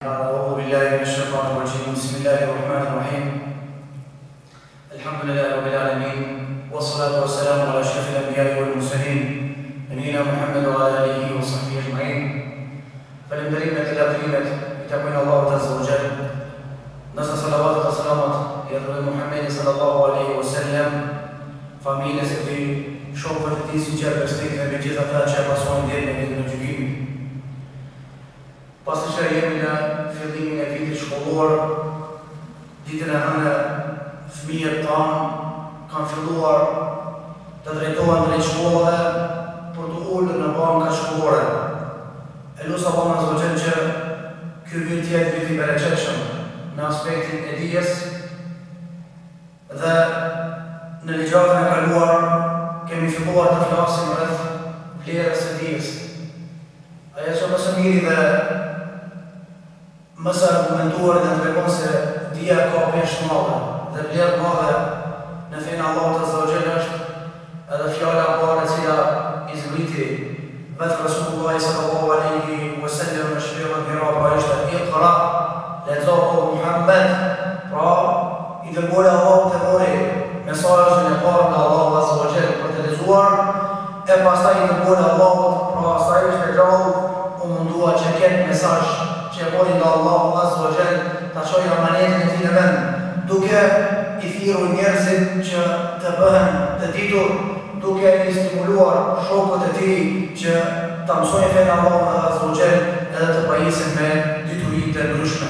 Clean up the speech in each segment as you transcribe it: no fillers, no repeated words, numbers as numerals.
أعوذ بالله من الشيطان الرجيم. بسم الله الرحمن الرحيم. الحمد لله رب العالمين، والصلاة والسلام على أشرف الأنبياء والمرسلين نبينا محمد وعلى آله وصحبه أجمعين. فلنبرئنا إلى كلمة بتقوى الله عز وجل. نسأل صلوات وسلامات يا محمد صلى الله عليه وسلم. Familjes e tij, shokëve të tij sinqert respektin me gjithë ata që e pasojnë deri në ditën e gjykimit. Pasi që jemi në fillimin e vitit shkollor, ditën e hënë fëmijët tanë kanë filluar të drejtohen drejt shkollave për të ulur në banka shkollore. E lutem Allahun azza wa jall që ky vit të jetë vit i bereqetshëm në aspektin e dijes dhe në ligjratën e kaluar kemi filluar të flasim rreth vlerës së dijes. Ajo që më së miri dhe më së argumentuar dhe tregon se dija ka peshë madhe dhe vlerë madhe në fenë Allahut azza wa jall është edhe fjala e parë e cila i zbriti vetë Rasulullah sallallahu alaihi wasallam në shpjegën e mirë ishte Iqra, lexo o Muhammed. Pra i dërguari Allahu të mori mesazhin e parë nga Allahu azza wa jall për të lexuar, e pastaj i dërguari Allahut, pra asaj është e gjallë, u mundua që këtë mesazh që e mori nga Allahu azza wa jall ta çojë amanetin e tij në vend, duke i thirrur njerëzit që të bëhen të ditur, duke i stimuluar shokët e tij që ta mësojnë fenë Allahu azza wa jall edhe të pajisen me dituritë të ndryshme.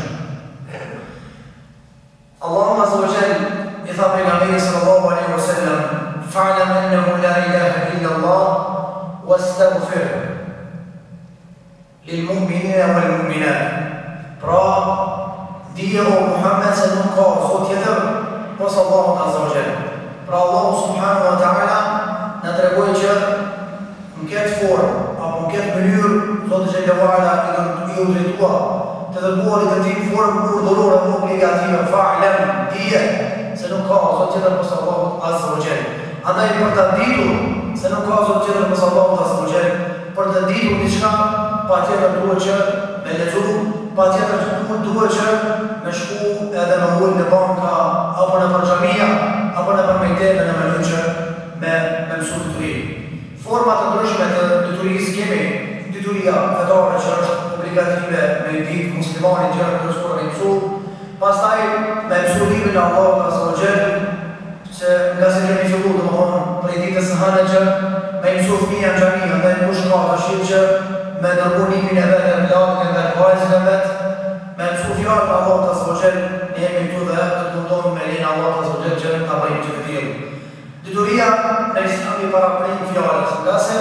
Allahu azza wa jall i tha pejgamberit sallallahu alaihi wasallam: "Fa'lam annahu la ilaha illa Allah wastaghfir lil mu'minina wal mu'minat." Pra, dije o Muhammed se nuk ka zot tjetër posa Allahut azza wa jall. Pra Allahu subhanahu wa ta'ala na tregoi që në këtë formë apo në këtë mënyrë Zoti xhallahu ala i udhëtua të dërguarit e tij në formë urdhërore dhe obligative. Fa'lam, dije se nuk ka zot tjetër posa Allahut azza wa jall. Andaj për të ditur se nuk ka zot tjetër posa Allahut azza wa jall, për të ditur diçka, patjetër duhet që me lexu, patjetër duhet që me shku edhe me ullë në banka, apo në përgjamia, apo në përmejteme në mënyrë që me mësu dituri. Format të ndryshme të diturisë kemi dituria fetare që është obligative me i ditë muslimanit gjërë të nëshkura me mësu, pastaj me mësu librin e Allahut azza wa jall, se nga se kemi fillu të më thonë prej ditës së hënë që me mësu fëmija në gjamia, me në kush ka të shqip që me dërgu librin e vetë, e vladin e vajzën e vetë, me mësu fjallë në Allahut azza wa jall, ne jemi këtu dhe të mundon me linë Allahut azza wa jall që të bëjmë që të tjilë. Dituria në Islami para prejnë fjallës, nga se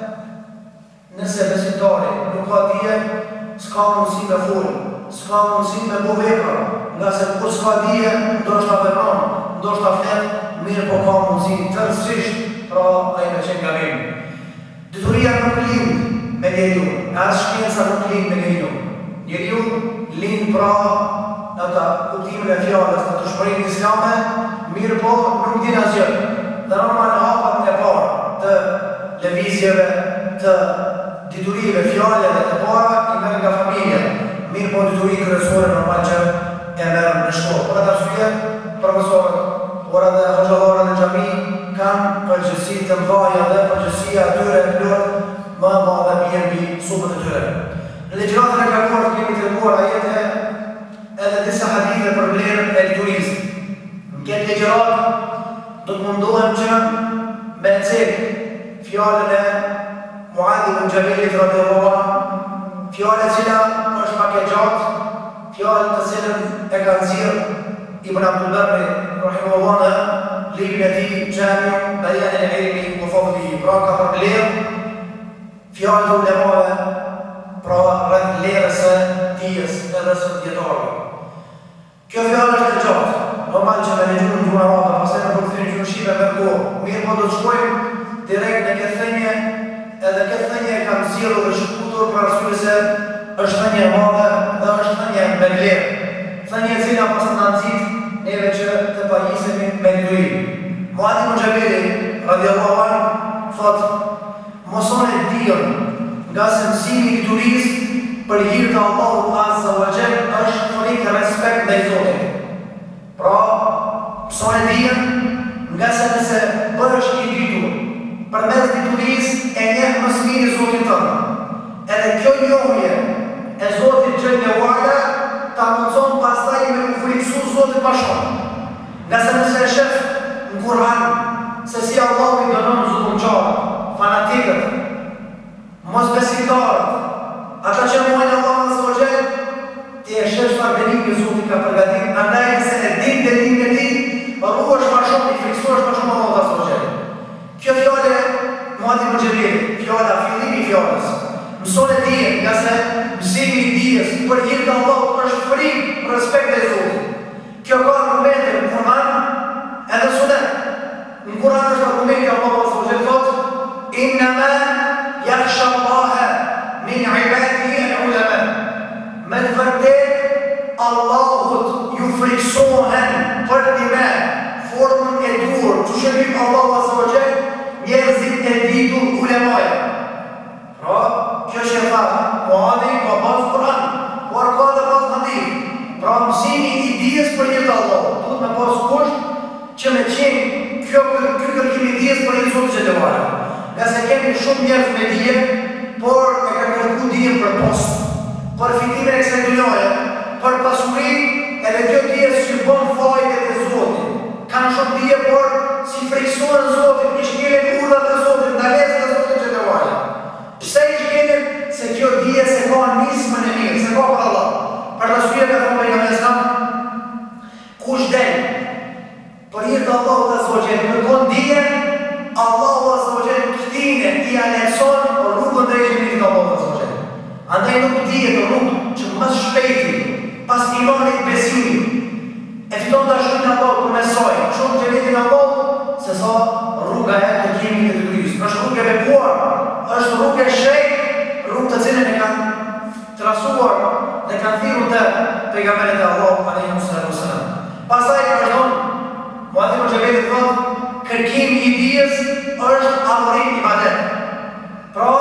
nëse besimtari nuk ka dije, s'ka mundësi me full, s'ka mundësi me bu vepra, nga se kur s'ka dije, ndoshta vepron, ndoshta flet, mirë po ka mundësi tërësisht, pra a i me qenë gabim. Dituria nuk lind me njeriu, as shkenca nuk lind me njeriu. Njeriu lind pra në të kuptimin e fjallës në të shpërin islame, mirë po nuk din asgjë. Dhe normal hapat e parë të lëvizjeve, të diturive, fjallëve të para, i merë nga familje. Mirë po dituri kryesore normal që e merë në shkollë. Për atë arsye, profesorët, ora dhe hoxhallarët e xhami kanë përgjegjësi të mëdha dhe përgjegjësia atyre plot më e madhe mbi supët e tyre. Në ligjratën e kaluar kemi treguar ajete edhe disa hadithe për vlerën e diturisë. Në këtë ligjrat do të mundohem që me cek fjallën e Muadh ibn Jabalit radhiyallahu anhu, fjallë e cila është pak e gjatë, fjallë të cilën e ka nxjerrë Ibn Abdul Barri rahimahullah në librin e tij Jami' Bayan al-Ilmi wa Fadlihi. Pra ka përmbledhur fjallë të ulemave, pra rreth vlerës së dijes edhe së dietarëve. Kjo fjallë është e gjatë, normal që me lexuar në gjuhën arabe, pastaj në përkthyer në gjuhën shqipe me kohë. Mirë po do të shkojmë direkt në këtë thënie, edhe këtë thënie e kam zgjedhur dhe shkutur për arsye se është thënie e madhe dhe është thënie me vlerë. Thënie e cila pas na nxit neve që të pajisemi me dituri. Muadh ibn Jabal radhiyallahu anhu thotë: "Mosoni dijen nga se mësimi i diturisë për hir të Allahut azza wa jall ndaj Zotit. Pra, mësoj e dijen, nga se nëse bësh i ditur, për mes diturisë e njeh më së miri Zotin tënë. Edhe kjo njohje e Zotit Gjelle Wala ta mundson pastaj me u friksu Zotit ma shumë. Nga se nëse e shef në Kur'an se si Allah i dënon zullumçarët, fanatikët, mosbesimtarët, ata që muajnë Allah Azza wa Jall, ti e shef çfarë dënimi Zoti ka përgatitur, andaj nëse e din dënimin e tij, ruhesh ma shumë, i friksohesh ma shumë Allah Azza wa Jall. Kjo fjale Muadhi ibn Jabir, fjala fillimi i fjalës. Mëson e dijen, nga se mësimi i dijes për hir të Allahut është frikë, respekt e Zotit. Kjo ka argumente në Kur'an edhe Sunet. Në Kur'an është argumenti Allahu Azza wa Jall thotë: "Innama yakhsha Allaha min ibadihi al-ulama." Me të vërtetë Allahut ju friksohen për dime formën e duhur, që shërbim Allahu Azza wa Jall njerëzit e ditur ulemaja. Pra, kjo që e tha Muadhi ka bazë Kur'an, por ka dhe bazë hadith. Pra, mësimi i dijes për një të Allahut. Duhet me pas kusht që me qenë kjo kërkim i dijes për një Zotit Gjelle Wala. Nga se kemi shumë njerëz me dije, por e ka kërku dijen për post, për fitimin e kësaj dunjaje, për pasuri, edhe kjo dijes që bën fajdet e Zotit. Kanë shumë dije, por si friksohen Zotit, i shkelin urdhat e Zotit, ndalesat e Zotit Gjelle Wala. Pse i shkelin? Se kjo dije se ka nismën e mirë, se ka për Allah. Për rasujet e thonë për jam esam, kush del për hirë të Allahu Azza wa Jall, kërkon dije, Allahu Azza wa Jall këtine i alekson rrugën drejtë të Allahu Azza wa Jall. Andaj nuk dije të rrugë që më shpejti, pas imanit besimit, e fiton të ashtu në Allahu për mesoj, shumë që vetin Allahu, se sa rruga e të kemi të krysë. është rrugë e bekuar, është rrugë e shejt, rrugë të cilën e kanë trasuar dhe kanë thirrur të pejgamberët e Allahut alayhi wasallam. Pastaj vazhdon Muadhi ibn Jabir thotë, kërkimi i dijes është adhurim i ibadet. Pra,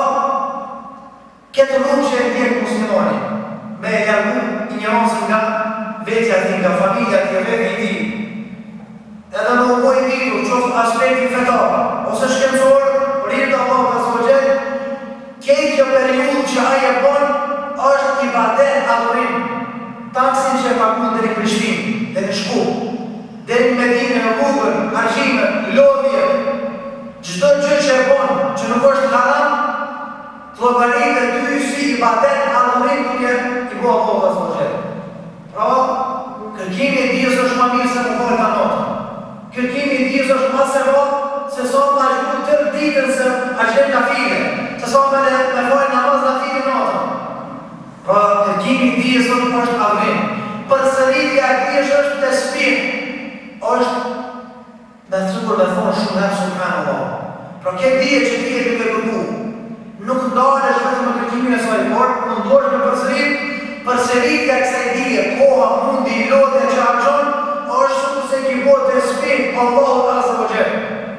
këtë rrugë që e ndjek muslimani, me e largu ignorancën nga vetja ti, nga familja ti, vetë i ti, edhe në uvoj i ditur, qoftë aspekti fetar, ose shkencor, rritë Allah Azza wa Jall, kjo periudhë që aje bon, është ibadet adhurim. Taksin që e pakun dhe një Prishtinë, dhe një Shkup, dhe një Medinë, në Rrugën, argjime, lodhje, çdo gjë që e bon, që nuk është haram, të llogarit e ty si ibadet adhurim duke i bo Allah Azza wa Jall. Pra, kërkimi i dijes është më mirë se më falë ta notë. Kërkimi i dijes është më sevap se sa më ashtu tërë ditën se ashtu na file, se sa më falë namaz na file natën. Pra, kërkimi i dijes nuk është adhurim. Përsëritja e dijes është tesbih, është me thonë shumë herë subhanallah. Pra, kjo dije që ti e duke kërku, nuk ndalesh vetëm me kërkimin e saj, por mundohesh me përsëritja e kësaj dije, koha, mundi, lodhja që harxhon, është se ki bo tesbih Allahu Azza wa Jall.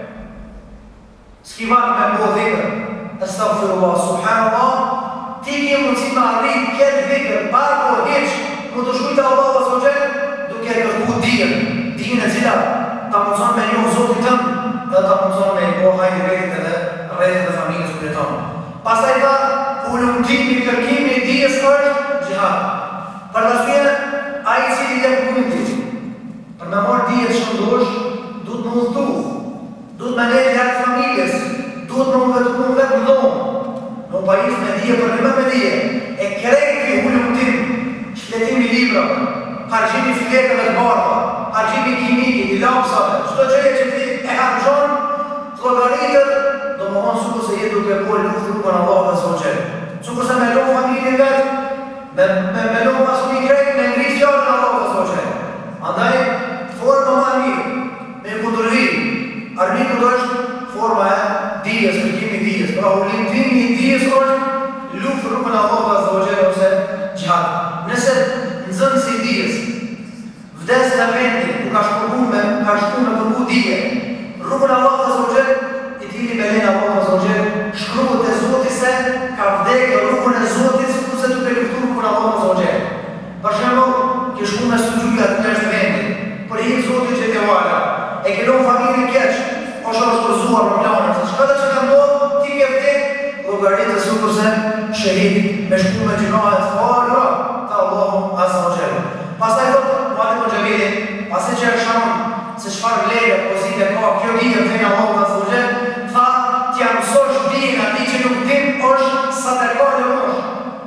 S'ki marrë me bo dhikr, astaghfirullah, subhanallah, ti ke mundësi me arrit këtë dhikr, parë po heq, mund të shkujtë Allahu Azza wa Jall, duke kërku dijen e cila ta mundson me njohë Zotin tënd, dhe ta mundson me njohë hajrin vetit edhe rrethet e familjes kur jeton. Pastaj tha, ulumtimi, kërkimi i dijes është xhihad. Për arsye, ai i cili jep mundi, për me marrë dijet që ndosh, duhet më udhëtu, duhet me nejtë lartë familjes, duhet më vetë në dhomë, në pajis me dije, për në me dije, e krejti ulumtim, shletimi libra, hargjimi fileteve të barba, hargjimi kimiki, i lapsave, çdo gjëje që ti e harxhon, të llogaritët, do më honë sukur se jetë duke po luftë rrugën Allahu Azza wa Jall. Sukur se me lo familjen vetë, me lo pasuni krejt, me ngritë fjalën Allahu Azza wa Jall. Andaj, forma më mirë, me kundërvi, armiku është forma e dijes, kërkimi i dijes. Pra, ulumtimi i dijes është luftë rrugën Allahu Azza wa Jall ose xhihad. Nëse nxënësi i dijes vdes në vendi ku ka shku me kërku dije, rrugën Allahu Azza wa Jall, i dili me lejnë Allahu Azza wa Jall, shkruhet e Zotit se ka vdekë rrugën e Zotit, sikur se duke luftuar rrugën Allahu Azza wa Jall. Për shembull, ke shku me sugjuja të në është vendi, për i Zotit që të vala, e ke në familje keq, është shpërzuar në planën, se shkëtë që ka ndodhë, ti ke vdek, llogaritë e kurse shahid me shku me gjinohet farë të Allahu Azza wa Jalla. Pastaj thotë Muhammed Xhamili, pasi që e shkon se çfarë vlerë pozite ka kjo dije të Allahu Azza wa Jalla, tha t'ja mësosh dijen atij që nuk din është sadaka dhe mosh.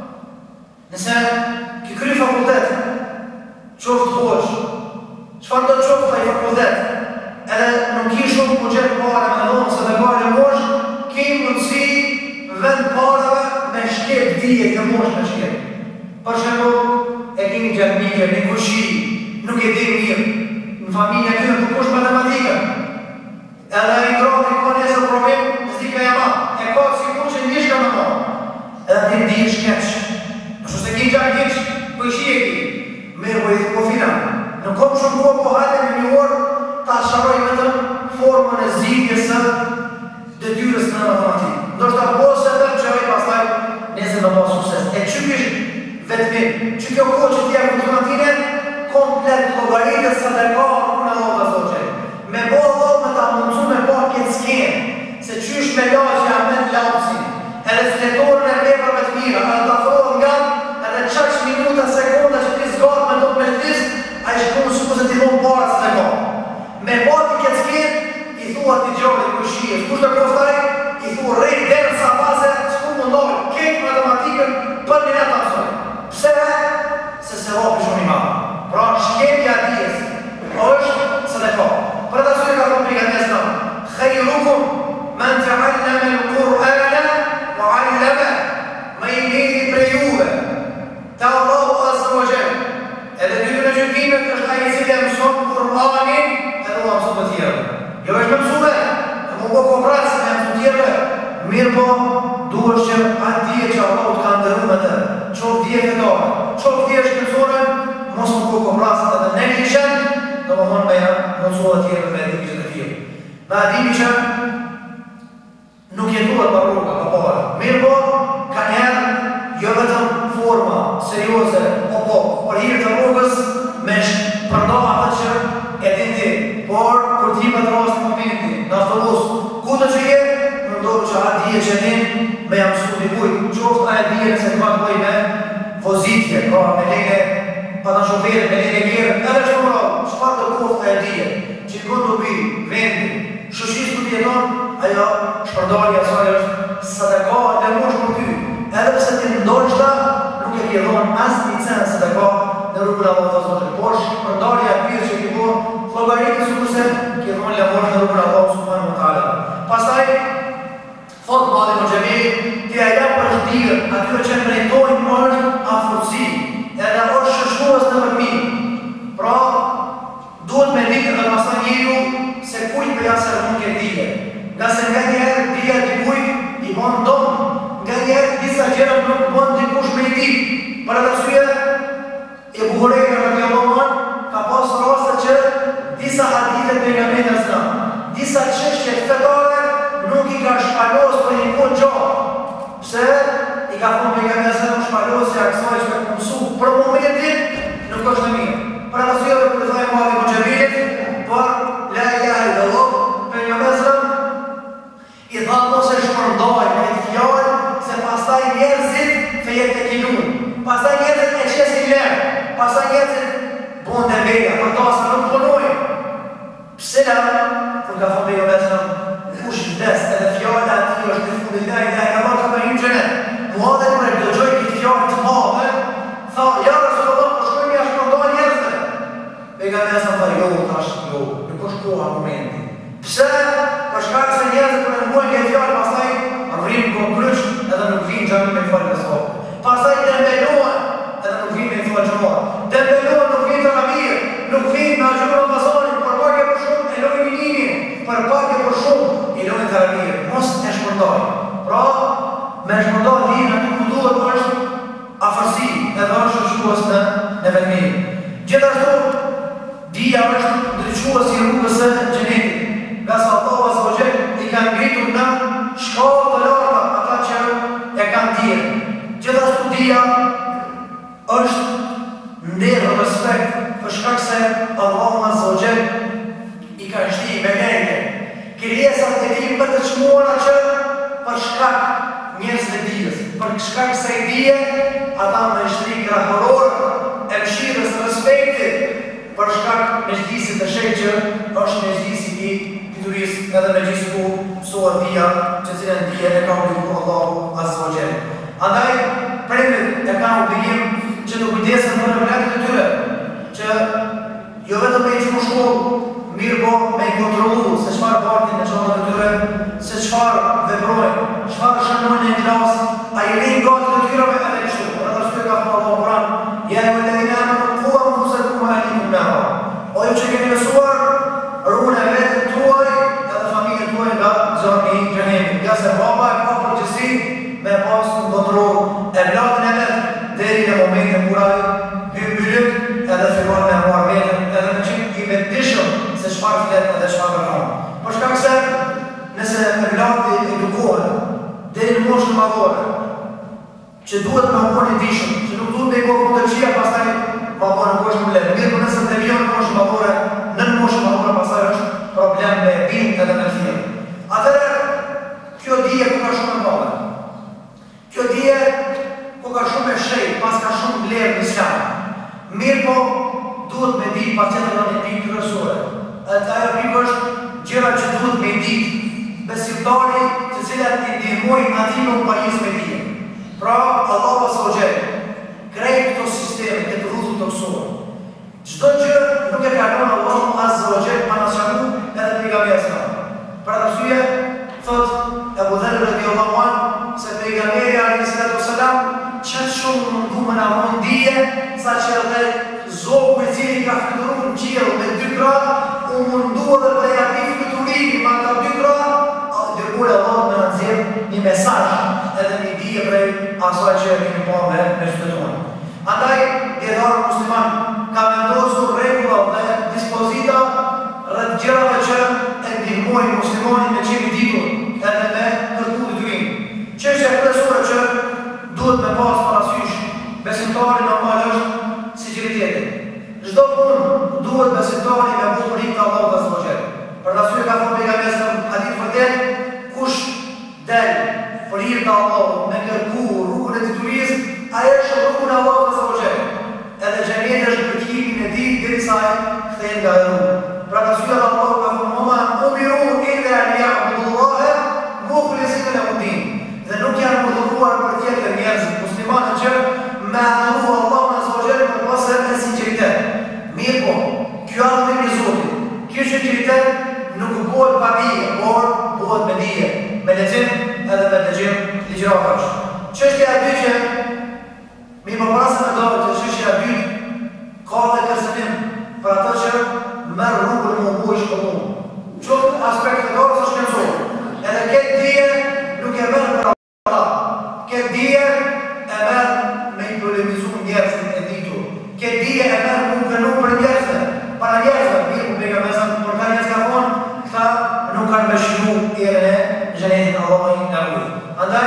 Nëse ki kry fakultet, qoftë hoç, çfarë do të qoftë ai fakultet? Edhe nuk i shumë buxhet para me dhomë sadaka dhe mosh, ke mundësi vend parave me shkep dije të mosh me shkep. Për shembull, e keni gjallëmike, një kushi, nuk e di mirë, në familja kënë të kush matematikën. Edhe i grati ka nesër problem, zika e ma, e ka si kush e njëshka me ma. Edhe ti di shkeq. Nështë se ki gjallë keq, për ishi e ki. Mirë po i thë po fina. Në kom shumë po po hajte me një orë, ta sharoj vetëm formën e zgjidhjes së detyrës në matematikë. Ndoshta posë e tërë që ai pastaj nesër do pas sukses. E çykish vetëm, që kjo kohë që t'ja kulturantine, komplet llogaritë sadaka në Allahu Azza wa Jalla. Me bollo me ta mundsu me pa këtë skenë, se qysh me lagja me lapsin, edhe fletorën e veprave të mira, edhe ta afrohet nga edhe çaq minuta, sekonda që ti zgat me to me tis, ai shkon supozë ti von para sadaka. Me pa këtë skenë, i thua ti gjorit kushije, kush do kostaj? I thua rrej derë sa base, s'ku mundohet, keq matematikën për një të mësoj. Pse? Se se ropi shumë i madhë. Pra shkepja dijes, është sadaka. Për të arsye ka thonë pejgamberi sallallahu alajhi wasallam, khairukum man ta'allama al-Qur'ana wa 'allama. Më i miri prej juve te Allahu Azza wa Jalla. Edhe dy në gjykimet është ai i cili mëson Kur'anin edhe u mëson të tjerë. Jo është mësuar, më po kopras me të tjerë. Mirë po, duhesh që atë dije që Allahu ka ndërruar me të, qoftë dije fetare, qoftë dije shkencore, mos më po kopras edhe neglizhent, domethënë me mësuar të tjerë me dije të tjerë. Na dini që nuk jetuar pa rruga, pa para. Mirë po, ka njerë jo vetëm forma serioze, po, për hir të rrugës me përdor atë që e din ti, por kur ti me rast momenti, në autobus, ku do të jetë, mëndorë që atë dije që din me jam mësu dikujt, qoftë aje dije se të ma të bëj me vozitje, me lege, pa në shoferit, me lege gjerë, edhe që mëra, qëfar të koftë aje dije, që të kënë të bi, vendi, shëshis të tjeton, ajo shpërdarja saj është sadaka dhe mosh për ty, edhe pëse ti ndonjë shta, nuk e kjedhon as një cent sadaka në rrugën Allahu Azza wa Jalla, por shpërdarja e pyrë që ki bo, llogaritë sukurse kjedhon lavor në rrugën Allahu subhanahu wa taala. Pastaj thot Muhammed Xhamili, ti ajo për shtirë, atyre që meritojnë është afërsi, edhe është shëshuas në përmi. Pra, duhet me ditë edhe pastaj njeriu se kujt për jasë mund këtë dije. Nga se nga njerë dija dikujt i bon donë, nga njerë disa gjera nuk bon dikush me i di. Për atë arsye, e Buhurejra radiallahu anhu ka pas raste që disa hadithe pejgamberit sallallahu, disa çështje fetare nuk i ka shpalos për një kohë gjatë. Pse? I ka thonë pejgamberi sallallahu shpalosja kësaj që ka mësu për momentin nuk është e mirë. Për atë arsye kur i thaj Muhammed Xhamilit për la ilaha illallah, pejgamberi sallallahu i tha mos e shpërndaj këtë fjalë se pastaj njerëzit fejet të kinun. Pastaj njerëzit e qesin lërë, pastaj njerëzit bon dhe beja, për ta se nuk punojnë. Pse la, kur ka thonë pejgamberi sallallahu kush vdes edhe fjala ati është në fundit la ilaha illallah ka për një xhenet. Muhammed kur e dëgjoi këtë fjalë të madhe, tha ja Rasulullah, po shkojmë ja shpërndaj njerëzve. Pejgamberi sallallahu jo, tash jo, nuk është koha momenti. Pse? Për shkak se njerëzit kur e mbojnë këtë fjalë, pastaj rrim komplysh edhe nuk vinë xhamin me fjalë të sot. Pastaj dembelohen edhe nuk vinë me fjalë xhamor. Dembelohen nuk vinë taravih, nuk vinë me xhamor Ramazanin, për pak e për shumë e lojnë minimin, për pak e për shumë e lojnë taravih. Mos e shpërndaj. Pra, me shpërndaj dinë aty ku duhet është afërsi edhe është shkuas në vetmi. Gjithashtu, dija është ndriçuesi i rrugës së xhenetit. Nga sa Allahu Azza wa Jalla i ka ngritur në shkallë të larta ata që e kanë dijen. Gjithashtu dija është ndërra dhe respekt për shkak se Allahu Azza wa Jall i ka shti me neve krijesat e tij për të çmuara që për shkak njerëzve dijes, për shkak se i dije ata me shtri krahoror e mshirës respektit për shkak mezhlisit të shenjtë që është mezhlisi i piturisë edhe mezhlisi ku mësohet dija që cilën dije e ka obliguar Allahu Azza wa Jall. Andaj prindërit e kanë obligim që të kujdesen për vlerat e tyre, që jo vetëm me i që shkollë, mirë po me i kontrolu se çfarë partin e çonat e tyre, se çfarë veprojnë, çfarë shënojnë në klasë, a i lejnë gati të tyre me edhe kështu. Për atë arsye ka thënë Allahu Kur'an, ja ayyuhalladhina amanu qu anfusakum wa ahlikum nara. O ju që keni besuar, ruani vetën tuaj edhe familjen tuaj nga zjarri i xhenemit. Ja se baba e ka përgjegjësi me pas kontroll e vllatin e vet deri në momentin kur ai hyn byllëk edhe fillon me marrë vetën edhe me qenë i vetëdijshëm se çfarë flet edhe çfarë bën. Për shkak se nëse vlati edukohet deri në moshën madhore, që duhet me unë i dishëm, që nuk duhet me i kohë këndërqia, pastaj ma po nuk është problem. Mirë për nëse të vion në moshën madhore, në moshën madhore pastaj është problem me bimë edhe me thirë. Atëre, kjo dije ku ka shumë e madhe. Kjo dije ku ka shumë e shejt, pas ka shumë vlerë në islam. Mirë po, duhet me ditë pas qëtë në një pikë kryesore. Edhe ajo pikë është gjëra që duhet me ditë besimtari të cilat i ndihmojnë atij në pajisje me dije. Pra, Allahu Azza wa Jall krejt këto sisteme, këtë rrugë të mësuar. Çdo gjë nuk e kalon Allahu Azza wa Jall pa na shaku edhe pejgamberi sa. Për atë arsye, thot Abu Dharr radhiyallahu anhu se pejgamberi alayhi salatu wasalam çet shumë mundu më na von dije sa që edhe zogu i cili ka fluturuar në qiell me 2 gra u mundu edhe për ja bërë fluturimin me ata 2 gra, dërguar Allahu me nxjerr një mesazh edhe një dije prej asaj që kemi pa me shpëtuar. Andaj, dietar musliman ka vendosur rregulla dhe dispozita rreth gjërave që e ndihmojnë muslimanin me qenë i ditur edhe me kërku detyrim. Çështja kryesore që duhet me pas parasysh besimtari normal është sinqeriteti. Çdo punë duhet besimtari me bëu për hir të Allahut Azza wa Jall. Për arsye ka thënë pejgamberi sa hadith vërtet, kush del për hir të Allahut me kërku rrugën e detyrisë, ai është rrugën e Allahut Azza wa Jall. Edhe xheneti është bekimin e tij derisa ai kthehet nga rruga. Pra ka sytë Allahu ka thënë oma umiru illa liya'budullaha mukhlisina lahu din. Dhe nuk janë urdhëruar për tjetër njerëz muslimanë që me adhuru Allahun Azza wa Jall për pasë e sinqeritet. Mirë po, kjo adhurim i Zotit, kjo sinqeritet nuk bëhet pa dije, por bëhet me dije, me lexim edhe me dëgjim ligjëratash. Çështja e dytë që mi më prasë me dojë të çështja e dytë ka dhe kërcënim për ato që merr rrugën më bujsh komun. Çdo aspekt të dorës është shkencor. Edhe këtë dije nuk e merr për Allah. Këtë dije e merr me i polemizu njerëzit e ditur. Këtë dije e merr me vënu për njerëzve. Para njerëzve, mirë ku pejgamberi për ka njerëz ka thonë, këta nuk kanë me shiru erën e xhenetit Allahu na ruaj. Andaj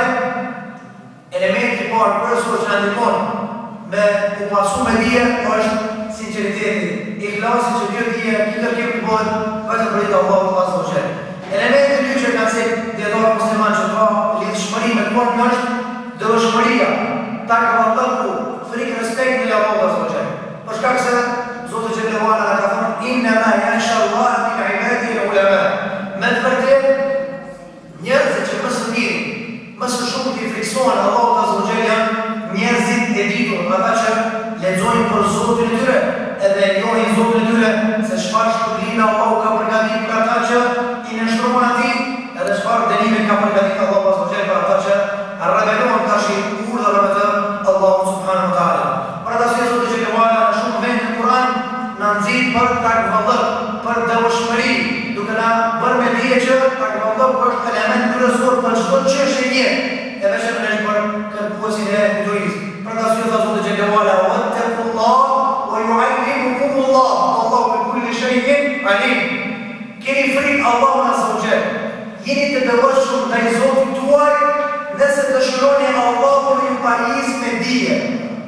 elementi i parë kryesor që na ndihmon me u pasu me dije është sinqeriteti, ikhlasi që kjo dije këtë kërkim të bëhet vetëm për Allahu Azza wa Jall. Elementi i dytë që ka thënë dietar musliman që ka lidhshmëri me punë është devotshmëria, takvallahu, frikë respekt ndaj Allahut Azza wa Jall. Për shkak se Zoti xhallahu ala ka thënë inna ma yakhsha Allah min ibadihi ulama. Me të vërtetë njerëzit që më së miri, më së shumti i friksohen Allahut Azza wa Jall janë njerëzit e ditur, ata që lexojnë për Zotin e tyre, edhe e njohin Zotin e tyre se çfarë shpërbime Allahu ka përgatitur për ata që i nënshtrohen atij, edhe çfarë dënime ka përgatitur Allahu Azza wa Jall për ata që rebelojnë tash urdhave të Allahut subhanahu wa taala. Për ata që Zoti xhallahu ala në shumë vende në Kur'an na nxit për takvallah, për devotshmëri, duke na bërë me dije që takvallah është element kryesor për çdo çështje e jetë, e veçanërisht për kërkuesin e detyrisë. Për ata që Zoti xhallahu ala wattaqullah wa yu'allimukumullah, Allahu bi kulli shay'in alim. Keni frikë Allahun Azza wa Jall. Jeni të devotshëm ndaj Zotit tuaj nëse dëshironi Allahun ju pajis me dije.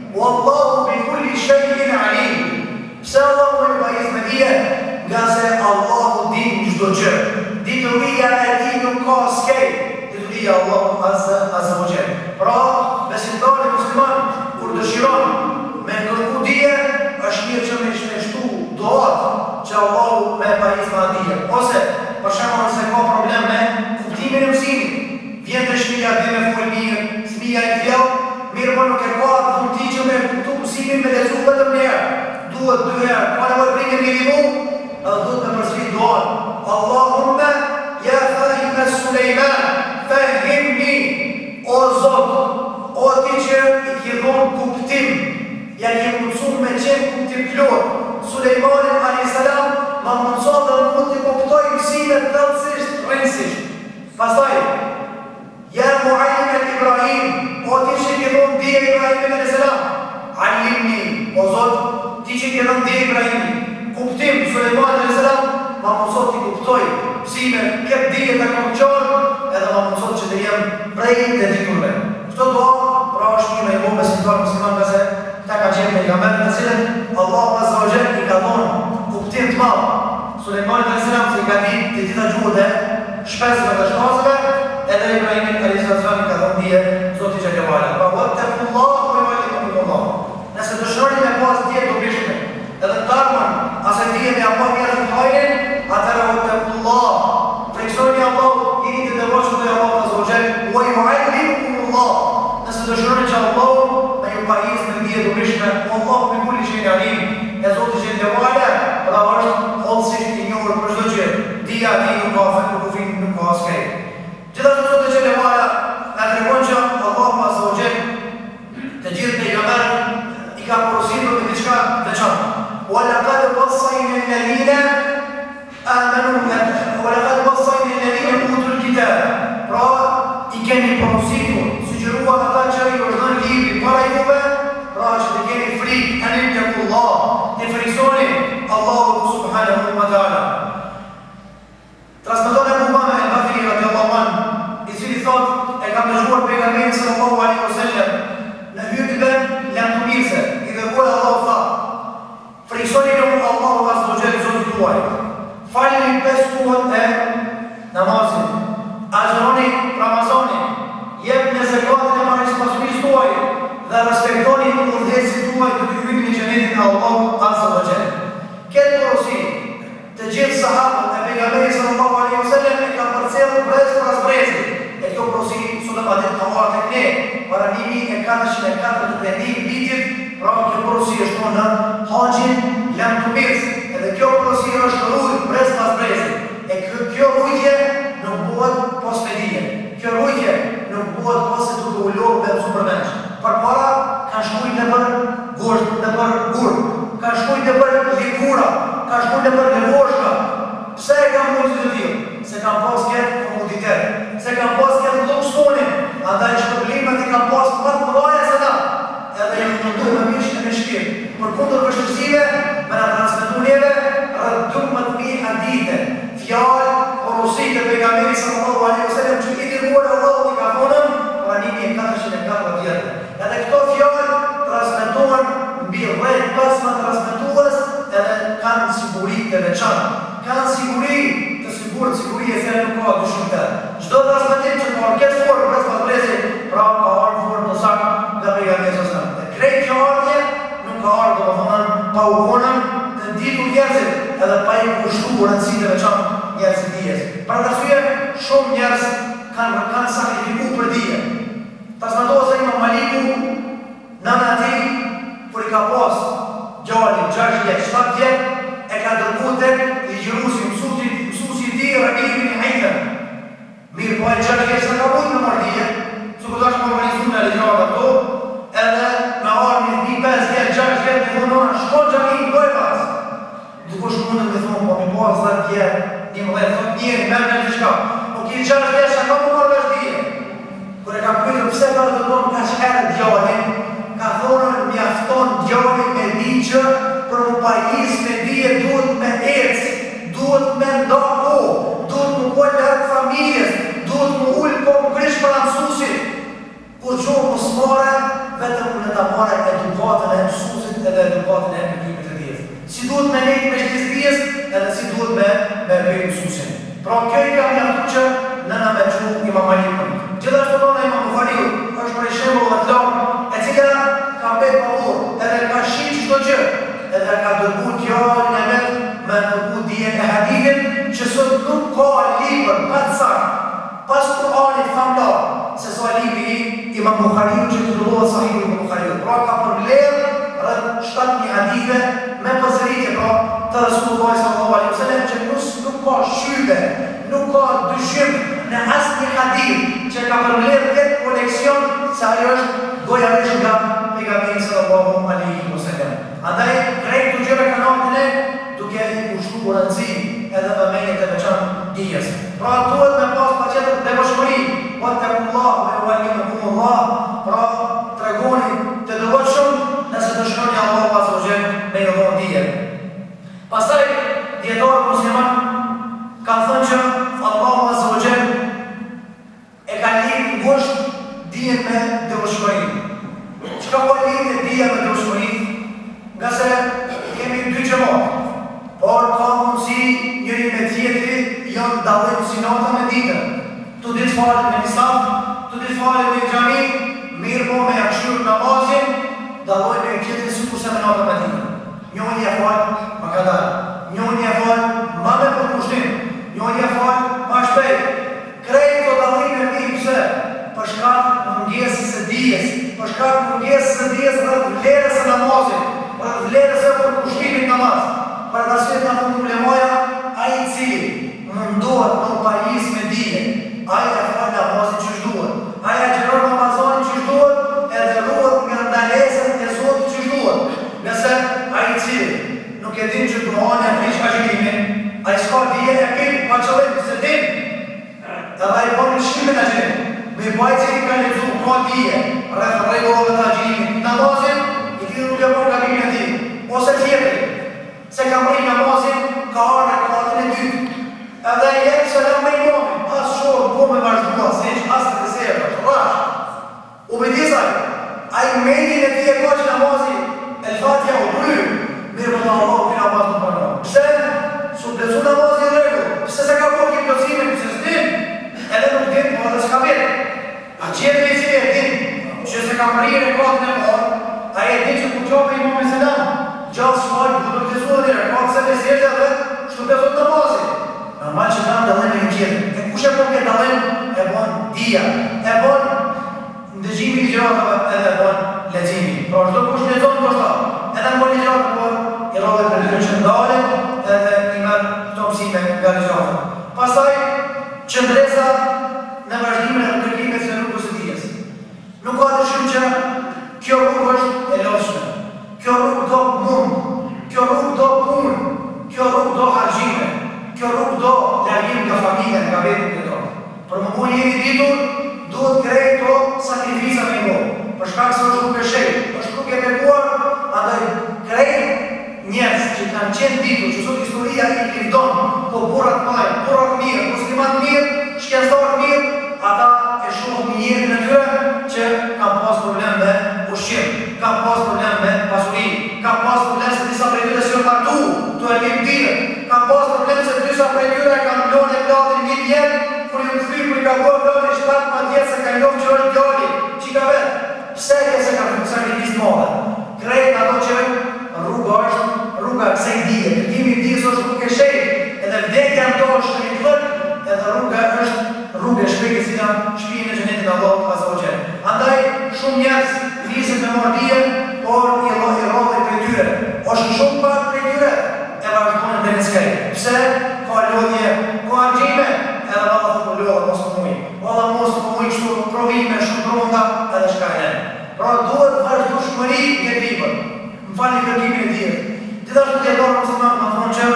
Wallahu bi kulli shay'in alim. Pse Allahu më pajis me dije? Nga se Allahu din çdo gjë. Dituria e tij nuk ka skej. Dituria Allahu azza wa jalla. Pra, besimtari musliman kur dëshiron me kërku dije, është mirë që me shtu doat që Allahu me pajis me dije. Ose, për shembull, se ka problem me kuptimin e mësimit. Vjen të shmija dhe me full mirë, smija i fjallë, mirë për nuk e ka të fullti që me kuptu mësimin me lezu vetëm njerë. Duhet dy herë, pa në vërë bringe minimu, edhe duhet me përslit doan. Allahumme, ja fahime Sulejman, fahimni, o Zot, o ti që i kjedhon kuptim, ja ke mundësun me qenë kuptim plot. Sulejmanin a.s. ma mundëson dhe mund të kuptoj mësimet tëllësisht, rënsisht. Pastaj, ja muallim e Ibrahim, o ti që i kjedhon dhije Ibrahim a.s. Allimni, o Zot, ti që i kjedhon dhije Ibrahim, kuptim, Sulejman a.s. ma mundëson të kuptoj mësime, këtë dhije të konqorë, edhe ma mundëson që të jem prej dhe diturve. Këto doa, pra është një me i bo besimtar musliman këse këta ka qenë me kamerë në cilën Allahu azza wa jalla i ka thonë kuptim të madh. Sulejmani a.s. që i ka ditë të gjitha gjuhët e shpesëve dhe shkazëve, edhe Ibrahimi a.s. i ka thonë dhije Zoti Gjellewala. Pra wattaqullah wa yu'allimukumullah. Nëse dëshironi me pas dije të bishme, edhe të armën, ase dije me apo njerëz të hajrin, atëra wattaqullah. Friksoni Allah, jeni të devotshëm te Allahu azza wa jalla, wa yu'allimukumullah. Nëse dëshironi që Allah me ju pajis me dije të bishme, Allahu bi kulli shay'in alim. E Zoti Gjellewala, pra është hollësisht i njohur për çdo gjë. Dija ti nuk ka fat, nuk ufin, nuk ka askej. Gjithashtu Zoti Gjellewala na tregon që Allahu azza wa jalla të gjithë pejgamberët i ka porositur me diçka veçantë. Wa laqad wassayna alladhina amanu wa laqad wassayna alladhina utul kitab. Pra i kemi porositur, sugjeruar ata që i është dhënë libri para juve, pra që të keni frikë anin të Allah, të friksoni Allahu subhanahu wa ta'ala. Transmeton e Umame el-Bahili radiallahu anhu, i cili thot e kam dëgjuar pejgamberin sallallahu alaihi wasallam në hutbën lamtumirse, i dërguar Allahu tha: friksoni Allahu azza wa jalla zotin tuaj, falni 5 kohët e namazit, agjeroni Ramazanin, jepni zakatin e marrëpasurisë tuaj dhe respektoni udhëheqësit tuaj të hyjni në xhenetin e Allahut azza wa jalla. Këtë porosi të gjithë sahabët e pejgamberit sallallahu alaihi wasallam e kanë përcjellur brez pas brezi. E kjo porosi sot ka ditë ka marrë tek ne, paranimi e 440 vitit, pra kjo porosi është në Haxhin lamtumirse. Edhe kjo porosi është rrugë brez pas brezi. E kjo rrugë nuk bëhet pas medije. Kjo rrugë nuk bëhet pas se të ulur me supermenç. Përpara kanë shkujt në për gosht, në për gur, kanë shkujt në për likura, kanë shkujt në për levoshka. Pse e kanë mund të tillë? Se kanë pas këtë komoditet, se kanë pas këtë luksonin, andaj shpërblimet i kanë pas më të mëdha se ta. Edhe janë mundu me mishë e me shpirt. Për kundër vështirësive, me na transmetu njeve, rreth 12.000 hadithe, fjalë, porosi të pejgamberit sallallahu alaihi wasallam që i dërguar Allahu i ka thonë, pranimi e 404 vjetë. Edhe këto fjallë transmetohen mbi rreth 15 transmetues edhe kanë siguri të veçantë. Kanë siguri të sigurt, siguri e se nuk ka dyshimtar. Çdo transmetim që ka këtë formë rreth padrezit, pra ka ardhur formë të saktë nga pejgamberi sallallahu alaihi wasallam. Krejt kjo ardhje nuk ka ardhur domethënë pa u vonën të ditur njerëzit edhe pa i kushtuar rëndësinë e veçantë njerëzit dijes. Për atë arsye shumë njerëz kanë sakrifikuar për dije. Transmetohet se Imam Maliku, nëna e tij, kur i ka pas djalin 6 vjeç, 7 vjeç, e ka dërguar tek ligjëruesi, mësuesi i tij Rabi ibn Haytham. Mirë po e 6 vjeç sa ka mund në marrëdhje, sikur tash më organizuar në ligjërat ato, edhe me armë një 5 vjeç, 6 vjeç në vonon, shkon xhamin bëj pas. Duke shkuar me thonë po më pas 10 vjeç, 11 thot njëri merr diçka. Po ki 6 vjeç sa ka mund marrëdhje. Kur e ka pyetur pse ka dëgjuar ka shkërë djalin, ka thonë mjafton djalin me diçë për u pajis me dije duhet me ecë, duhet me ndoku, duhet më pojë larg familjes, duhet më ullë po më krish për mësuesit. Kur gjohë më smore, vetëm në ta marrë edukatën e mësuesit edhe edukatën e mëkimit të dijes. Si duhet me nejtë me shtis dijes, edhe si duhet me bëjë mësuesin. Pra kjo i ka mjaftu që nëna me qu Imam Malikun. Gjithashtu nona Imam Buhariu është për shembull të lartë, e cila ka bërë pavur edhe ka shiq çdo gjë, edhe ka dërguar fjalën e vet me dërguar dijen e hadithin që sot nuk ka libër më të saktë pas Kur'anit famlar se sa libri Imam Buhariu që titullohet Sahih Imam Buhariu. Pra ka përmbledh rreth 7.000 hadithe me pasëritje pra të Rasulullah sallallahu alaihi wasallam që nuk ka shtype, nuk ka dyshim në asnjë hadith që ka përmbledh këtë koleksion se ajo është goja vesh nga pejgamberi sallallahu alaihi wasallam. Andaj krejt të gjëra kanë ardhur duke i kushtuar rëndësi edhe vëmendje të veçantë dijes. Pra duhet me pas patjetër devotshmëri, wattaqullah wa yu'allimukumullah. Pra tregoni të devotshëm nëse dëshironi Allahu azza wa jall me ju dhënë dije. Pastaj dietar musliman kanë thënë që Allahu azza wa jall e ka lidhur ngusht dijen me devotshmëri. Çka po lidhet dija me devotshmëri? Nga se kemi dy xhamat, por ka mundësi njëri me tjetri janë dallim si nata me ditën. Tu ditë falet me nisab, tu ditë falet me xhami, mirë po me akshur namazin, dallojnë me tjetri si kurse me nata me ditën. Njëri e fal ma kadar, njëri e fal ma me përkushtim, njëri e fal ma shpejt. Krejt të dallime mi pse? Për shkak mungesës së dijes, për shkak mungesës së dijes rreth vlerës së namazit, rreth vlerës së përkushtimit namaz. Për të arsye ka thënë ulemoja, ai i cili mundohet në pajis me dije, ai e fal namazin që duhet, ai e xhiron Ramazanin që duhet, edhe ruhet nga ndalesat e Zotit që duhet. Nëse ai i cili nuk e din që duhet e prish agjërimin, ai s'ka dije e kin pa qëllim se din, edhe ai bën shimin e agjërimit. Me bajtë që ka lexuar ka dije rreth rregullave të agjërimit, namazin i tillë nuk e bën gabimin e tij, ose tjetri se ka mri namazin, ka arë në kalatën e dytë. Edhe e jetë se në me imamin, asë shorë, po me vazhdua, se eqë asë të sejë, rash. U bedisaj, a i medin e ti e ka që namazin, e lëfatja u bry, mirë për të Allah u kënë namaz në përna. Pse? Su blecu namazin regu, pse se ka po këtë plëcimin, pse s'din, edhe nuk din, po edhe s'ka vetë. A qëtë i cilë e din, që se ka mri në kalatën e parë, a e din që ku qopë imamin se damë. Gjallë shmajt, ku nuk të zuhë dhire, ka pëse të zirë dhe shtu të zotë namazin. Normal që kanë dallim e në gjithë. E kush e bon këtë dallim, e bon dija, e bon ndëgjimi i gjëratave edhe e bon leximi. Pra çdo kush lexon ndoshta, edhe në bon gjërat, por i rrodhet për të që ndalen edhe i merr këto mësime nga gjërat. Pastaj qëndresa në vazhdimin e ndërtimit të rrugës së dijes. Nuk ka dyshim që kjo rrugë është e lodhshme. Kjo rrugë do mund, kjo rrugë do punë, kjo rrugë do harxime, kjo rrugë do largim nga familja, nga vetën e tonë. Për më mund jeni ditur, duhet krejt to sakrifisa me ngo. Për shkak se është rrugë e shejtë, është rrugë e bekuar, andaj krejt njerëz që kanë qenë ditur, që sot historia i lindon, po burrat majë, burrat mirë, muslimat mirë, shkencëtar mirë, ata e shohin jetën e tyre që kanë pas problem me ushqim, kanë pas problem me pasuri, kanë pas problem se disa prej tyre s'janë martu, tu e lim dire, kanë pas problem se disa prej tyre kanë lënë vllatin 1 vjet, kur ju kthye kur i ka bërë vllati 17 vjet se kanë lënë që është djali, çika vet. Pse e se kanë sakrificë të mëdha? Krejt ato që rruga është rruga e kësaj dije, kërkimi i dijes është rrugë e shejtë, edhe vdekja ndoshta është i thënë, edhe rruga është rrugë e shpejtë si nga shpijin e xhenetit të Allahut azza wa jall. Andaj shumë njerëz nisin me marrëdije, por i rrodhin prej tyre. Është shumë pak prej tyre e vazhdojnë deri në skaj. Pse? Ka lodhje, ka argjime, edhe Allah të lodhë mos të mujë. Allah mos të mujë kështu provime, shumë pronda, edhe shka e në. Pra duhet vazhdueshmëri në libër. Më falni kërkimin e dijes. Gjithashtu dietar musliman më thonë që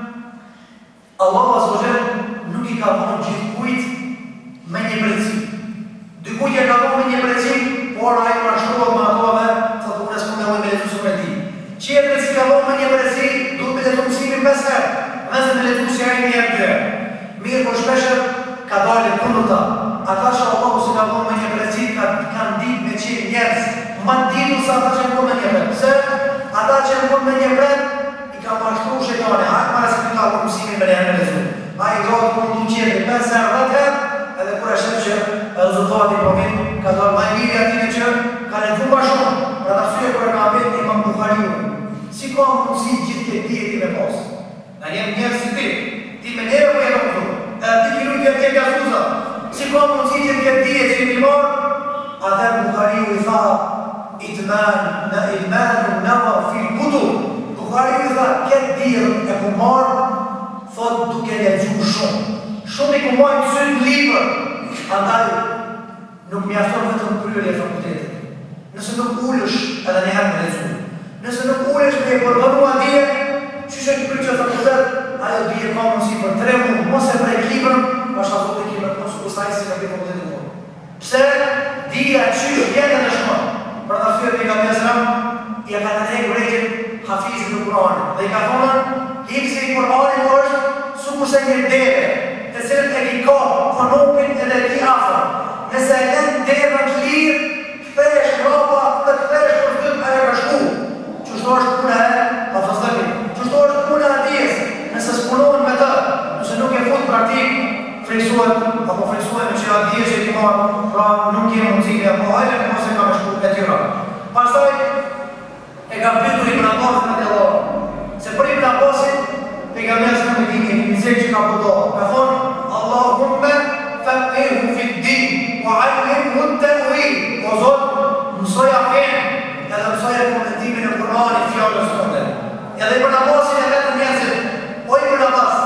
Allahu azza wa jall nuk i ka dhënë gjithkujt me një breci. Dikujt e ka dhënë me një breci, por ai mashtrohet me ato dhe thotë unë s'mund të me lexuar me ti. Qetri si ka dhënë me një breci, duhet me lexuar mësimin 5 herë, nëse me lexuar si ai një herë. Mirë, por shpesh ka dalë kundërta. Ata që Allahu si ka dhënë me një breci kanë ditë me çel njerëz ma ditur sa ata që në punë me një vend. Pse? Ata që në punë me një vend i ka mashtru shetani. Hajtë mara se këta për mësimin me njerë në lezu. A i drotë për mundu qëtë 5 herë 10 herë, edhe kur e shetë që rezultati për min ka dorë ma i mirë atine që ka lezu ma shumë. Pra të arsye kur e ka vetë Imam Bukhariu. Si ka mundësi gjithë këtë djeti me posë? Në jemë njerë si ti me njerë për jetë këtu. Ti ki nuk jetë tjetë jasuza. Si ka mundësi gjithë këtë djeti që i ti marë? Atër Bukhariu i tha, idmanu nëmër fil kutu. Bukhariu i tha, këtë djetë e ku marë, thot duke lexuar shumë. Shumë i ku marë sytë libër. Andaj, nuk mi afton vetëm kryerja e fakultetit. Nëse nuk ullësh edhe njëherë me lexuar. Nëse nuk ullësh me e përbënu atje, që që të kryqë e fakultet, ajo dhije ka mësi për 3 mund, mos e prej librën, pasha zote kime të mos u kustaj si ka për fakultetit mund. Pse? Dhije qysh vjetë në shmë. Për të fyrë për nga mesram, i e ka të nejë grejgjën hafizit në Kur'anin. Dhe i ka thonën, hipsi i Kur'anin është su kurse një deve, të cilët e ki ka, konopin edhe ki afra. Nëse e len deve të lirë, këthesh rapa dhe këthesh për të të e rëshku. Qështu është puna e, pa fëzdëki, qështu është puna e dijes, nëse s'punohen me të, nëse nuk e fut praktik, friksuhet, apo friksuhet me që a dije që ti marë, pra nuk je mundësime, apo hajle në mos e ka me shku e tyra. Pastaj, e ka pytur Ibn Abbasin në të Allah, se për Ibn Abbasin, pejgamberi në Medinë, i zek që ka pëtohë, ka thonë, Allahumme faqihu fi ddin, wa allimhu at-ta'wil, o Zot, mësoja fenë, edhe mësoja komentimin e Kur'anit fjallës sonde. Edhe Ibn Abbasin e vetëm njerëzit, o Ibn Abbas,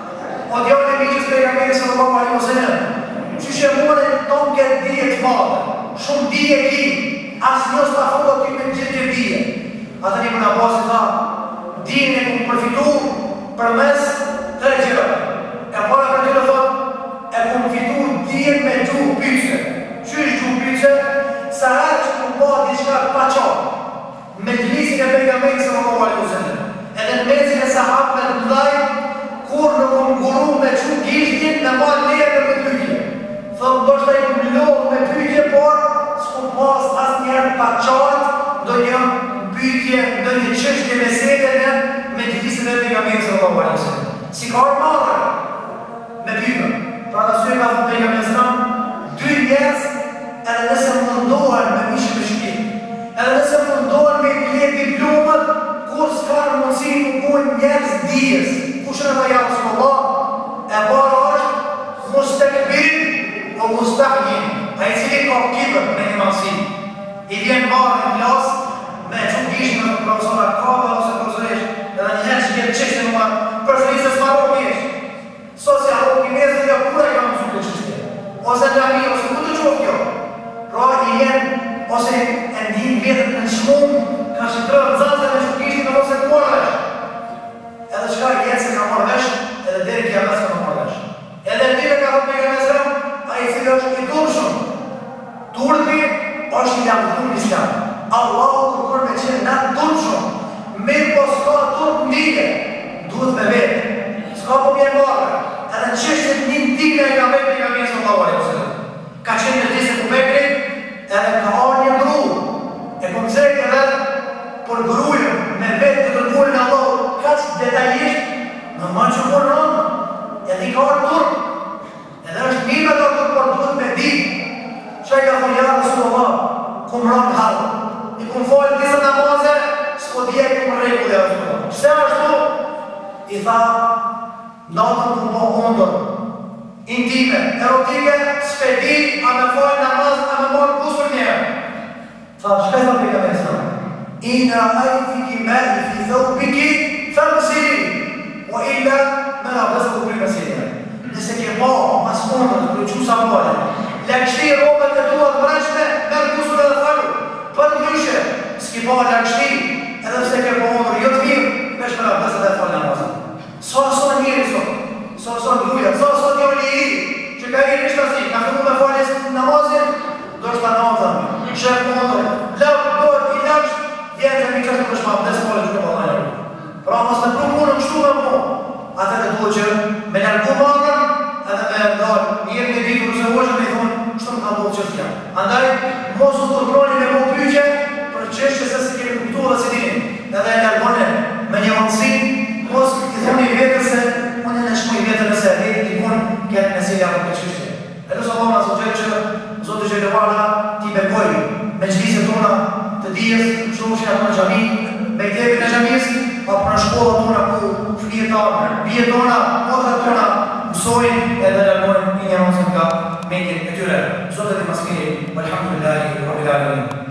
o djallë e miqës pejgamberi sallallahu alaihi wasallam, që shemone tonë këtë dije të madhe, shumë dije ki, asë njës të afrdo ti me gjithë të dije. Atër Ibn Abbas tha, dijen e ku përfitu për mes 3 gjëra. E para për gjëra thot, e ku fitu dijen me gjuhë pyqe. Qysh gjuhë pyqe? Sa herë që ku pa diçka pa qarë. Me gjlisin e pejgamberit sallallahu alaihi wasallam. Edhe në mesin e sahabëve të mëdhaj, kur nuk më nguru me që gishtin në marë leje në për pyqe. Thot, do shta i mëllohë me pyqe, por s'ku pas asë njerë pa qartë, do një pyqe, do një qështje meselene me gjlisin e pejgamberit sallallahu alaihi wasallam. Si ka orë madhe me pyqe. Pra të syre ka thot pejgamberi sallam, 2 njerës edhe nëse mundohen me mishë me shkip, edhe nëse mundohen me le diplomët, kur s'ka në mundësi në bujnë njerës dijes. Kushën e ta ja Rasulullah, e para është mustakbir o mustahjin, a i cili ka kibër me një maqësi. I vjen marë në klasë, me që gishtë në profesorat kaba ose profesoresh, edhe një njerë që vjetë qështë në marë, përshëri se s'ma rohë kishë. Sosja rohë kinezë dhe ja kura i ka mësu të qështë. Ose në lami, ose ku të qofë kjo. Pra i vjen, ose e ndihin vjetët në shmumë, ka shqitërë zazë me që gishtë në ose të morë vesh. Edhe qëka i jetë se ka marrë vesh, edhe deri kja mes ka marrë vesh. Edhe dire ka thot pejgamberi, a i cilë është i turshëm. Turpi është i lavdhur në Islam. Allahu kërkon me qenë na turshëm. Mirë po s'ka turp ndike, duhet me vetë. S'ka po mjerë marrë. Edhe qështet një ndike e ka vetë pejgamberi sallallahu alaihi wasallam. Ka qenë në disë ku Bekri, edhe ka arë një gru. E kom zek edhe për grujën me vetë të tërburin Allahu, kaqë detajisht, në manë që për rëmë, edhe i ka orë turp, edhe është një me të turp për duhet me di, që i ka thonë ja Rasulullah, ku më rëmë halë, i ku më falë disa namaze, s'ko dhja i ku më rejku dhe Rasulullah. Qëse ashtu, i tha, natën ku më ondër, intime, erotike, s'pedi, a me falë namaz, a me marë kusur njerë. Tha, shka i tha për ka mesra? Ina ajfiki mali fi thawbiki famsili wa illa me la bëzëku për mësile. Nëse ke pa, mas ondër, të që sa mële, lakështi robët e tua të mërëshme, mërë kusur edhe falu, për të njëshe, s'ki pa lakështi, edhe se ke pa ondër, jo të mirë, vesh me la bëzët e falë namazën. Sa njëri sot, sa gruja, sa djoli i, që ka i rishtë asi, ka fillu me falës namazën, do shta namazën, shërë ondër, lëpë, dojë, i lakësht, vjetë e mi qështë në shmamë, dhe së falë që në balajnë. Pra mos në pru punë në shtu me mu, atër e duhe që me nërgu marën, edhe me dalë, njërë në ditur se hoqën me i thonë, shtu më ka duhe që t'ja. Andaj, mos u të tërbroni me mu pyqe, E lusë Allah azza wa jall që Zoti Xhelala t'i bekoj me xhlisjet tona të dijes, shofshin ato në xhami, me tjepin e xhamis, apo në shkollat tona ku fëmijët tona, bijët tona, motrat tona mësojnë edhe largojnë ignorancën nga mendjet e tyre. Zoti të mëshirë, alhamdulillahi rabbil alamin.